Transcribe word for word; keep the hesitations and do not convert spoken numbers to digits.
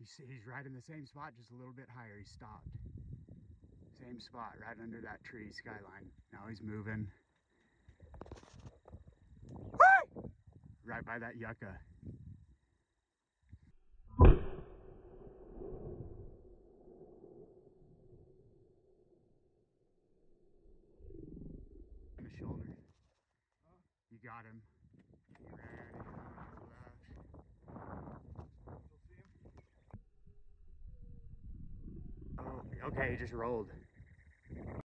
He's, he's right in the same spot, just a little bit higher. He stopped. Same spot, right under that tree skyline. Now he's moving. Woo! Right by that yucca. On the shoulder. You got him. He ran and left. Oh, okay, he just rolled.